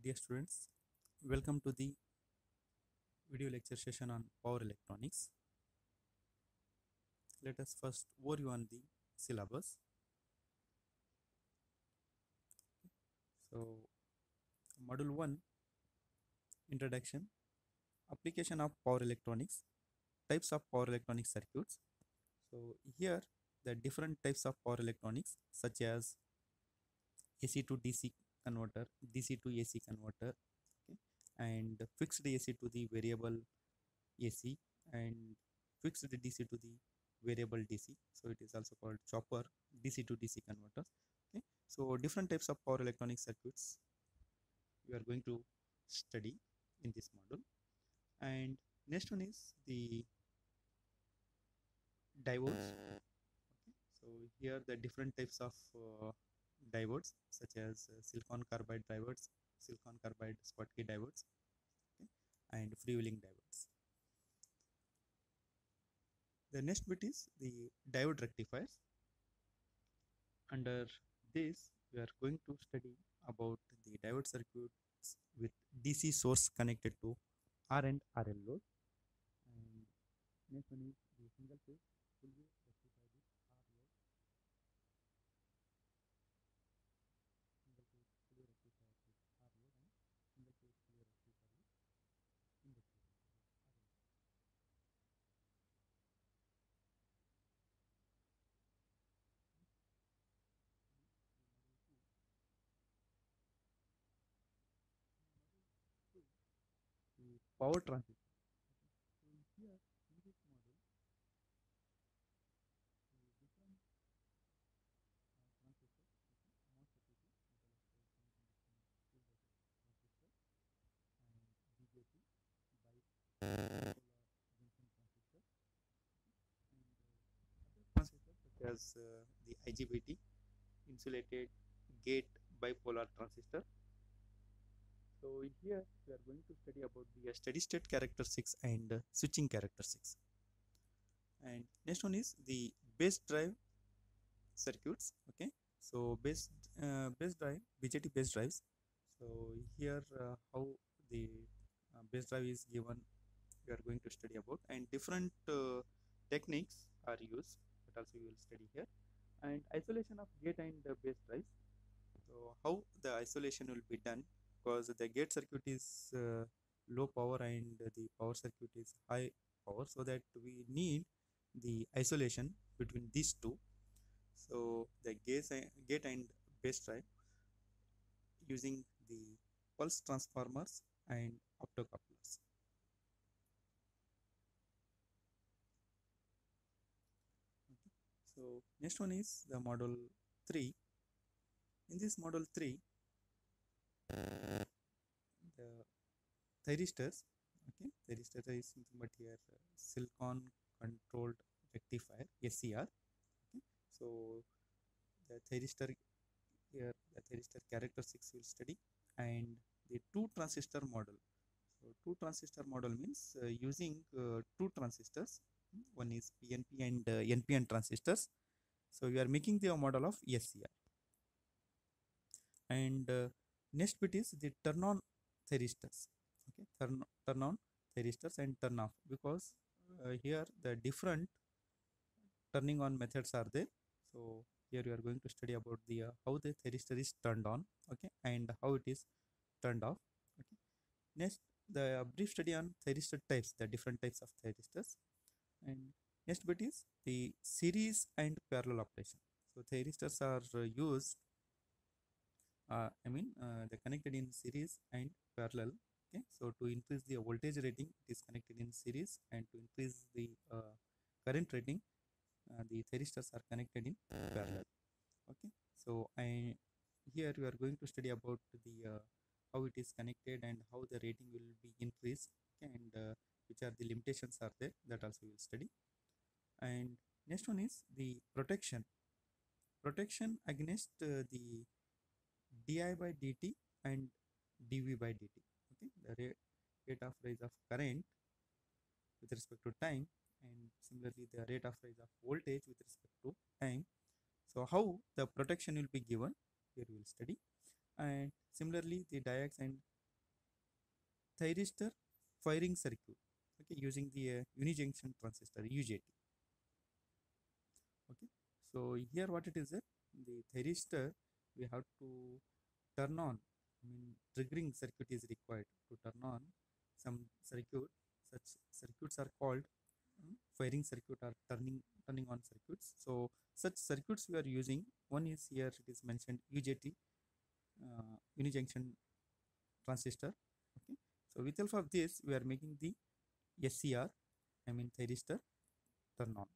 Dear students, welcome to the video lecture session on power electronics. Let us first overview on the syllabus. So, Module 1 Introduction, Application of Power Electronics, Types of Power Electronic Circuits. So, here the different types of power electronics such as AC to DC converter, DC to AC converter, okay, and fixed AC to the variable AC, and fixed DC to the variable DC. So it is also called chopper DC to DC converters. Okay, so different types of power electronic circuits we are going to study in this module. And next one is the diodes. Okay, so here the different types of diodes such as silicon carbide diodes, silicon carbide Schottky diodes, okay, and freewheeling diodes. The next bit is the diode rectifiers. Under this, we are going to study about the diode circuits with DC source connected to R and RL load. And next one is the single phase full wave rectifier with R load. Single phase full wave rectifier with R load and single phase full wave rectifier with inductive RL. The power transistor. So here in this model, the different transistors, okay, MOSFET, metal oxide semiconductor field transistor, and BJT, bipolar junction transistor, and other transistors such as the IGBT, insulated gate bipolar transistor. So here we are going to study about the steady state characteristics and switching characteristics. And next one is the base drive circuits. Okay, so base drive, BJT base drives. So here how the base drive is given, we are going to study about, and different techniques are used, but also we will study here. And isolation of gate and base drives. So how the isolation will be done, because the gate circuit is low power and the power circuit is high power, so that we need the isolation between these two. So the gate and base drive using the pulse transformers and optocouplers. Okay. So next one is the model 3. In this model 3, the thyristors, okay, thyristor is something but here silicon controlled rectifier, SCR. Okay, so the thyristor, here the thyristor characteristics will study, and the two transistor model. So two transistor model means using two transistors. One is PNP and NPN transistors. So we are making the model of SCR. And next bit is the turn on thyristors. Okay, turn on thyristors and turn off, because here the different turning on methods are there. So here we are going to study about the how the thyristor is turned on, okay, and how it is turned off. Okay, next the brief study on thyristor types, the different types of thyristors. And next bit is the series and parallel operation. So thyristors are used, they're connected in series and parallel. Okay, so to increase the voltage rating, it is connected in series, and to increase the current rating, the thyristors are connected in parallel. Okay, so I here we are going to study about the how it is connected and how the rating will be increased, okay, and which are the limitations are there, that also we will study. And next one is the protection against the di by dt and dv by dt. Okay, the rate of rise of current with respect to time, and similarly the rate of rise of voltage with respect to time. So how the protection will be given, here we will study. And similarly the diodes and thyristor firing circuit, okay, using the unijunction transistor UJT. Okay, so here what it is that the thyristor we have to turn on, I mean triggering circuit is required to turn on some circuit. Such circuits are called firing circuit or turning on circuits. So such circuits we are using, one is here it is mentioned UJT, unijunction transistor. Okay, so with help of this we are making the SCR, I mean thyristor turn on.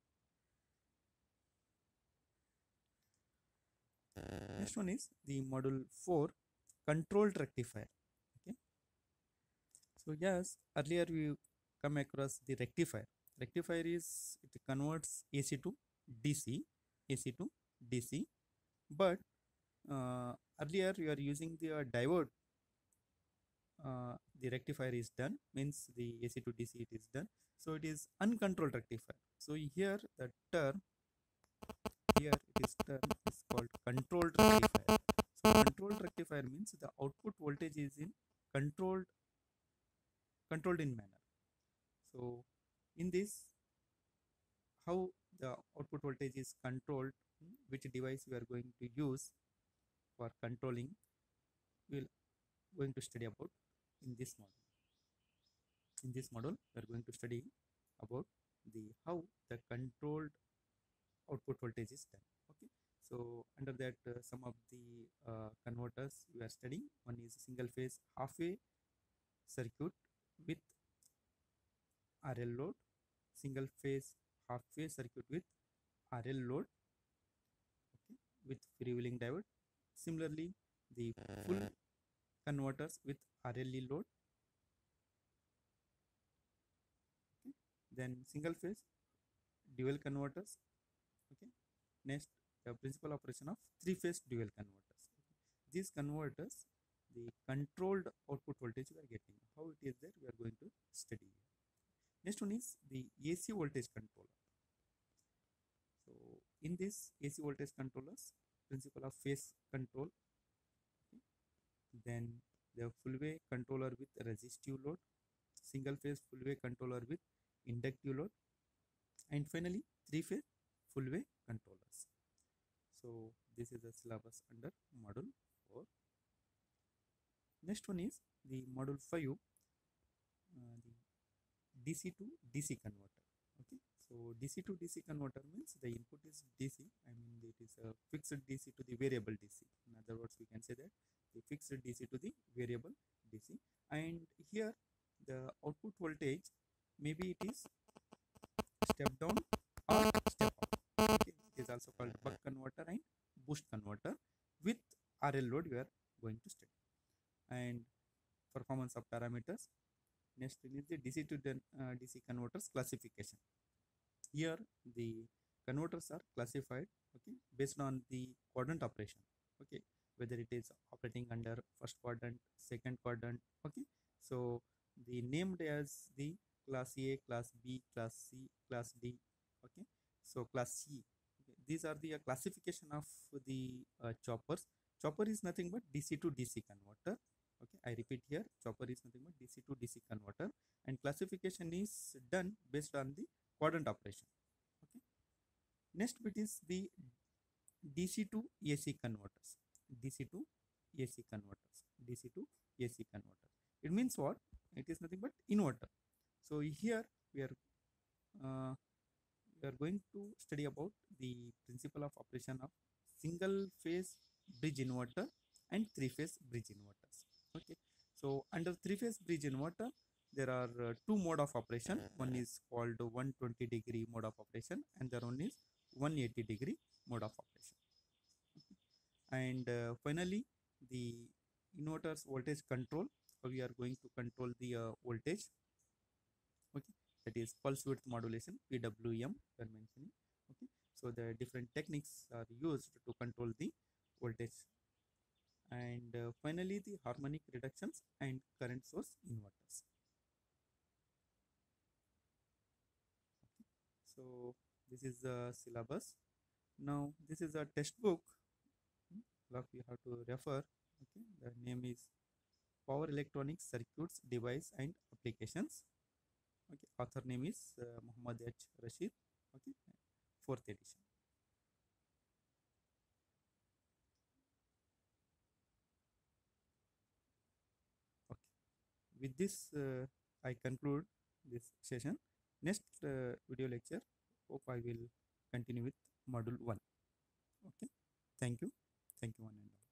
Next one is the module 4 controlled rectifier. Okay, so yes, earlier we come across the rectifier. Rectifier is, it converts AC to DC, AC to DC, but earlier we are using the diode. The rectifier is done, means the AC to DC it is done, so it is uncontrolled rectifier. So here the term, here it is term is called controlled rectifier. So controlled rectifier means the output voltage is in controlled in manner. So in this, how the output voltage is controlled, which device we are going to use for controlling, we'll going to study about in this module. In this module we are going to study about the how the controlled output voltage is done. Okay, so under that some of the converters we are studying. One is single phase half wave circuit with RL load, single phase half wave circuit with RL load, okay, with freewheeling diode. Similarly, the full converters with RLE load, okay. Then single phase dual converters, okay. Next, the principal operation of three phase dual converters. These converters, the controlled output voltage we are getting, how it is there we are going to study. Next one is the AC voltage controller. So in this AC voltage controllers, principle of phase control, okay. Then the full wave controller with resistive load, single phase full wave controller with inductive load, and finally three phase full wave controllers. So this is the syllabus under module 4. Next one is the module 5, the DC to DC converter. Okay, so DC to DC converter means the input is DC, I mean it is a fixed DC to the variable DC. In other words, we can say that the fixed DC to the variable DC, and here the output voltage maybe it is step down or step up. Okay, it is also called buck converter and boost converter with RL load we are going to study. And performance of parameters. Next is the DC to DC converters classification. Here the converters are classified, okay, based on the quadrant operation, okay, whether it is operating under first quadrant, second quadrant, okay. So the named as the class A, class B, class C, class D, okay. So class C, okay. These are the classification of the choppers. Chopper is nothing but DC to DC converter. Okay, I repeat here, chopper is nothing but DC to DC converter, and classification is done based on the quadrant operation. Okay. Next bit is the DC to AC converters. DC to AC converters. DC to AC converter. It means what? It is nothing but inverter. So here uh, we are going to study about the principle of operation of single phase bridge inverter and three phase bridge inverters. Okay, so under three phase bridge inverter there are two mode of operation. One is called 120-degree mode of operation and the one is 180-degree mode of operation. Okay. And finally the inverters voltage control, we are going to control the voltage, okay, that is pulse width modulation, PWM we are mentioning. Okay, so the different techniques are used to control the voltage. And finally the harmonic reductions and current source inverters. Okay. So this is the syllabus. Now this is a textbook, you have to refer. Okay, the name is Power Electronic Circuits, Device and Applications. Okay, author name is Muhammad H. Rashid. Okay, fourth edition. Okay, with this I conclude this session. Next video lecture, hope I will continue with module 1. Okay, thank you one and all.